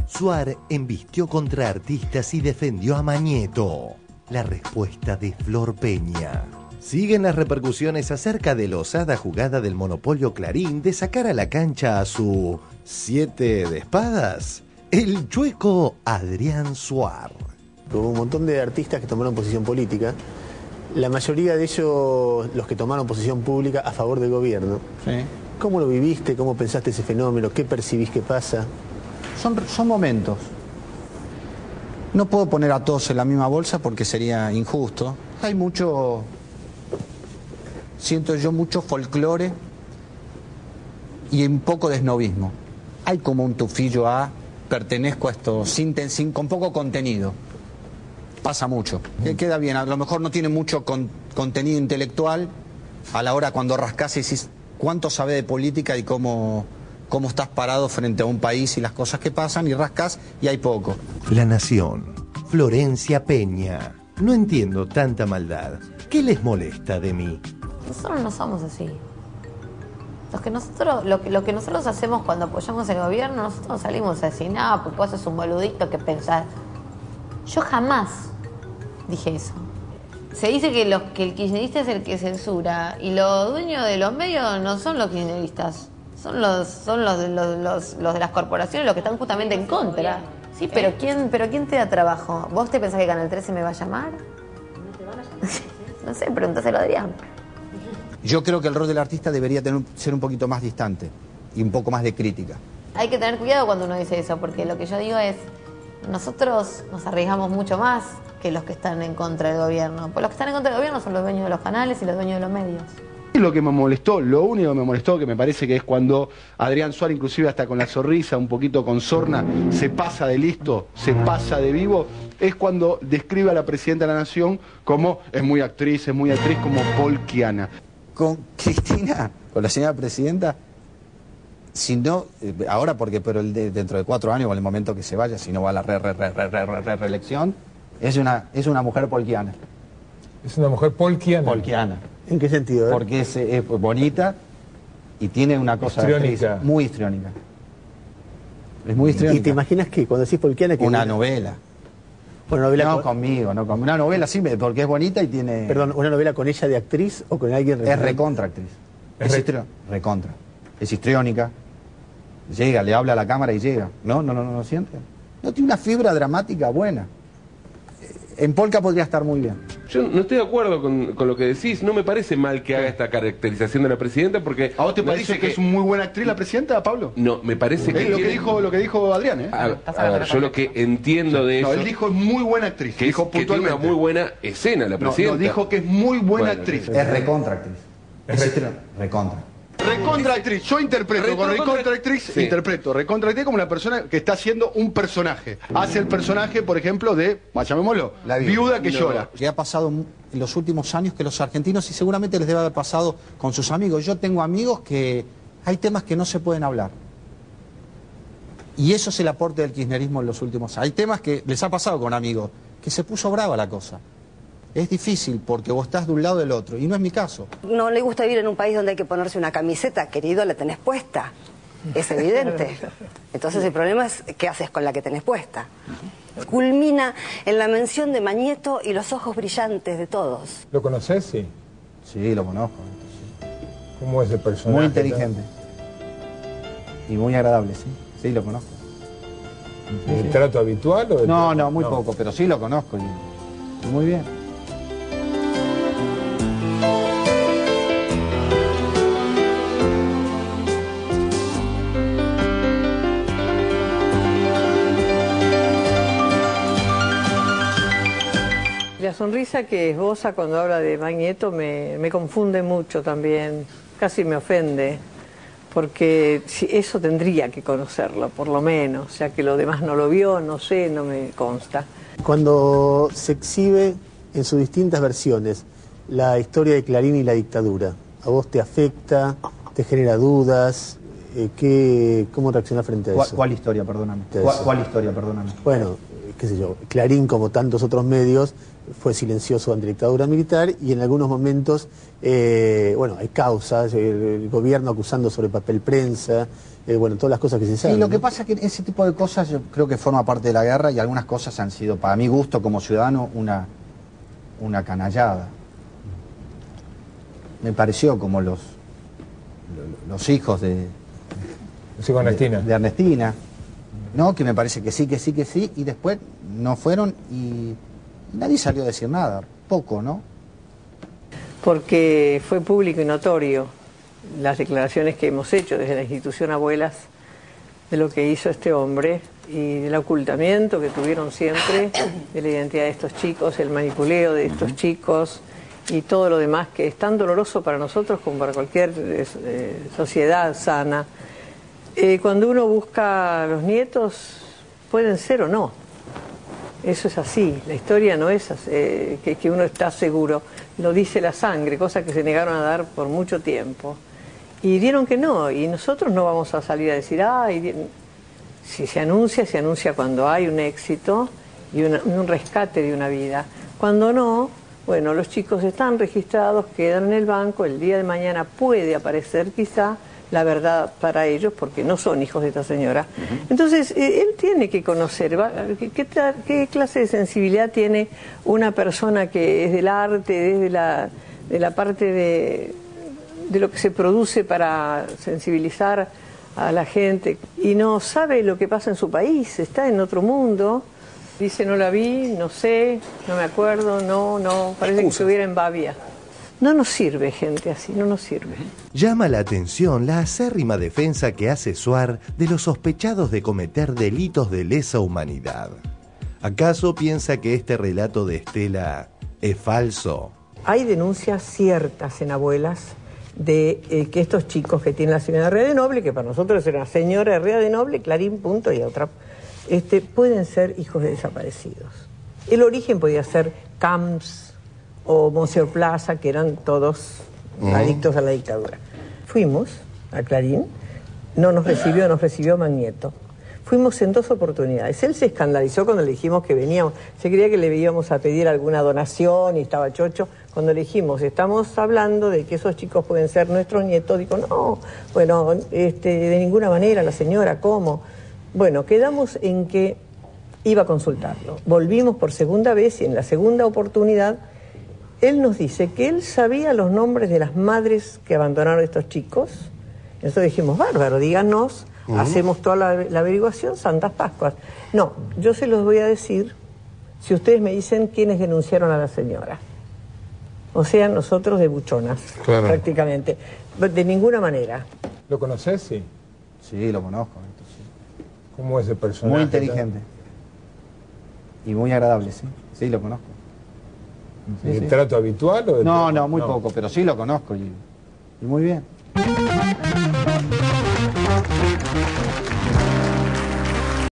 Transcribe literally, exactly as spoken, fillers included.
Suar embistió contra artistas y defendió a Mañeto. La respuesta de Flor Peña. Siguen las repercusiones acerca de la osada jugada del monopolio Clarín de sacar a la cancha a su siete de espadas, el chueco Adrián Suar. Hubo un montón de artistas que tomaron posición política, la mayoría de ellos los que tomaron posición pública a favor del gobierno. Sí. ¿Cómo lo viviste? ¿Cómo pensaste ese fenómeno? ¿Qué percibís que pasa? Son, son momentos. No puedo poner a todos en la misma bolsa porque sería injusto. Hay mucho, siento yo, mucho folclore y un poco de esnovismo. Hay como un tufillo a pertenezco a esto sin, sin, con poco contenido. Pasa mucho. Que queda bien, a lo mejor no tiene mucho con, contenido intelectual a la hora cuando rascás y decís cuánto sabe de política y cómo, cómo estás parado frente a un país y las cosas que pasan y rascás y hay poco. La Nación. Florencia Peña. No entiendo tanta maldad. ¿Qué les molesta de mí? Nosotros no somos así. Los que nosotros, lo, que, lo que nosotros hacemos cuando apoyamos el gobierno, nosotros no salimos a decir, nada, porque vos sos un boludito que pensás. Yo jamás dije eso. Se dice que, los, que el kirchnerista es el que censura y los dueños de los medios no son los kirchneristas, son los son los, los, los, los de las corporaciones los que están justamente en contra. Sí, pero ¿quién, pero ¿quién te da trabajo? ¿Vos te pensás que Canal trece me va a llamar? No te van a llamar. No sé, pregúntaselo a Adrián. Yo creo que el rol del artista debería tener, ser un poquito más distante y un poco más de crítica. Hay que tener cuidado cuando uno dice eso, porque lo que yo digo es, nosotros nos arriesgamos mucho más que los que están en contra del gobierno. Pues los que están en contra del gobierno son los dueños de los canales y los dueños de los medios. Y lo que me molestó, lo único que me molestó, que me parece que es cuando Adrián Suar, inclusive hasta con la sonrisa, un poquito con sorna, se pasa de listo, se pasa de vivo, es cuando describe a la presidenta de la Nación como es muy actriz, es muy actriz, como Polkiana. Con Cristina, con la señora presidenta, si no, ahora porque pero el de, dentro de cuatro años o en el momento que se vaya, si no va a la re, re, re, re, re, re, re, reelección, es una, es una mujer polkiana. Es una mujer polkiana. Polkiana. ¿En qué sentido? Eh? Porque es, es bonita y tiene una cosa histriónica. Actriz, muy histriónica. Es muy histriónica. ¿Y te imaginas que cuando decís polkiana... Que una una novela. Una novela no con... conmigo, no conmigo. Una novela sí, porque es bonita y tiene... Perdón, ¿una novela con ella de actriz o con alguien... Es recontra actriz. Es Es re... histri... recontra. Es histriónica. Llega, le habla a la cámara y llega. No, no, no, no, no siente. No tiene una fibra dramática buena. En Polka podría estar muy bien. Yo no estoy de acuerdo con, con lo que decís. No me parece mal que haga esta caracterización de la presidenta porque... ¿A vos te parece que, que es muy buena actriz la presidenta, Pablo? No, me parece que... Es lo que, tiene... dijo, lo que dijo Adrián, ¿eh? A, a ver, yo lo que entiendo de eso... No, él dijo es muy buena actriz. Que, dijo es, que tiene una muy buena escena la presidenta. No, no, dijo que es muy buena bueno, actriz. Es recontra actriz. Es re... recontra. Recontra actriz, yo interpreto Retro, con recontra contra... actriz, sí. interpreto recontra actriz como una persona que está haciendo un personaje. Hace el personaje, por ejemplo, de, llamémoslo, la viuda, viuda que no. llora. Que ha pasado en los últimos años que los argentinos, y seguramente les debe haber pasado con sus amigos. Yo tengo amigos que hay temas que no se pueden hablar. Y eso es el aporte del kirchnerismo en los últimos años. Hay temas que les ha pasado con amigos, que se puso brava la cosa. Es difícil porque vos estás de un lado del otro, y no es mi caso. No le gusta vivir en un país donde hay que ponerse una camiseta, querido, la tenés puesta. Es evidente. Entonces el problema es qué haces con la que tenés puesta. Culmina en la mención de Mañeto y los ojos brillantes de todos. ¿Lo conocés? Sí. Sí, lo conozco. Sí. ¿Cómo es el personaje? Muy inteligente. ¿No? Y muy agradable, sí. Sí, lo conozco. ¿El sí, trato habitual? O no, no, muy no. poco, pero sí lo conozco. Y muy bien. La sonrisa que esboza cuando habla de Mañeto me, me confunde mucho también, casi me ofende, porque eso tendría que conocerlo, por lo menos, o sea que lo demás no lo vio, no sé, no me consta. Cuando se exhibe en sus distintas versiones la historia de Clarín y la dictadura, ¿a vos te afecta, te genera dudas? Eh, ¿qué, ¿Cómo reaccionás frente a ¿Cuál, eso? ¿Cuál historia, perdóname? ¿Cuál, ¿Cuál historia, perdóname? Bueno, qué sé yo, Clarín, como tantos otros medios, fue silencioso ante la dictadura militar y en algunos momentos, eh, bueno, hay causas, el, el gobierno acusando sobre papel prensa, eh, bueno, todas las cosas que se saben. Y lo que ¿no? pasa es que ese tipo de cosas yo creo que forma parte de la guerra y algunas cosas han sido, para mi gusto como ciudadano, una, una canallada. Me pareció como los, los hijos de, Sí, con Ernestina. de, de Ernestina, ¿no? Que me parece que sí, que sí, que sí, y después no fueron y nadie salió a decir nada, poco, ¿no? Porque fue público y notorio las declaraciones que hemos hecho desde la institución Abuelas de lo que hizo este hombre y del ocultamiento que tuvieron siempre de la identidad de estos chicos, el manipuleo de estos chicos y todo lo demás que es tan doloroso para nosotros como para cualquier eh, sociedad sana. Eh, cuando uno busca a los nietos, pueden ser o no. Eso es así. La historia no es así, eh, que, que uno está seguro. Lo dice la sangre, cosa que se negaron a dar por mucho tiempo. Y dieron que no. Y nosotros no vamos a salir a decir, ay, si se anuncia, se anuncia cuando hay un éxito y una, un rescate de una vida. Cuando no, bueno, los chicos están registrados, quedan en el banco, el día de mañana puede aparecer quizá la verdad para ellos, porque no son hijos de esta señora. Uh-huh. Entonces, eh, él tiene que conocer, ¿va? ¿Qué, qué, qué clase de sensibilidad tiene una persona que es del arte, desde la, de la parte de, de lo que se produce para sensibilizar a la gente, y no sabe lo que pasa en su país, está en otro mundo? Dice, no la vi, no sé, no me acuerdo, no, no, parece que estuviera en Babia. No nos sirve gente así, no nos sirve. Llama la atención la acérrima defensa que hace Suar de los sospechados de cometer delitos de lesa humanidad. ¿Acaso piensa que este relato de Estela es falso? Hay denuncias ciertas en Abuelas de eh, que estos chicos que tienen la señora Herrera de Noble, que para nosotros era la señora Herrera de Noble, Clarín, punto, y otra, este, pueden ser hijos de desaparecidos. El origen podía ser Camps o Monseñor Plaza, que eran todos uh-huh. adictos a la dictadura. Fuimos a Clarín, no nos recibió, nos recibió Magneto. Fuimos en dos oportunidades. Él se escandalizó cuando le dijimos que veníamos, se creía que le íbamos a pedir alguna donación y estaba chocho. Cuando le dijimos, estamos hablando de que esos chicos pueden ser nuestros nietos, dijo, no, bueno, este, de ninguna manera, la señora, ¿cómo? Bueno, quedamos en que iba a consultarlo. Volvimos por segunda vez y en la segunda oportunidad él nos dice que él sabía los nombres de las madres que abandonaron a estos chicos. Nosotros dijimos, bárbaro, díganos, uh-huh. hacemos toda la, la averiguación, Santas Pascuas. No, yo se los voy a decir si ustedes me dicen quiénes denunciaron a la señora. O sea, nosotros de buchonas, claro. prácticamente. De ninguna manera. ¿Lo conoces? Sí. Sí, lo conozco. Entonces. ¿Cómo es el personaje? Muy inteligente. Y muy agradable, sí. Sí, lo conozco. ¿Y sí, sí. trato habitual? O de no, trato? no, muy no. poco, pero sí lo conozco y, y muy bien.